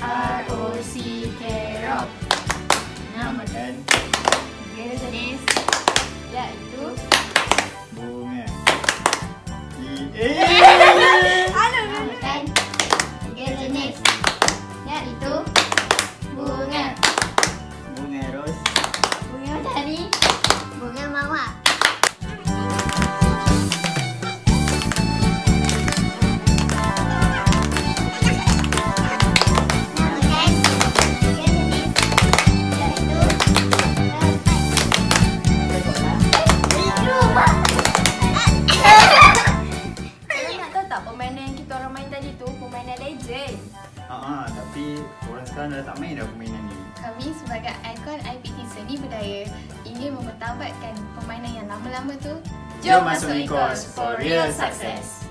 R-O-C-K, rock. Namakan Dia jenis iaitu bunga. namakan tiga jenis iaitu bunga. Bunga ros. Bunga matahari, bunga mawar. Permainan yang kita orang main tadi tu permainan legend. Tapi orang sekarang dah tak main dah permainan ni. Kami sebagai ikon IPT Seni Budaya ingin mempertabatkan permainan yang lama-lama tu. Jom masuk Nikos for real success.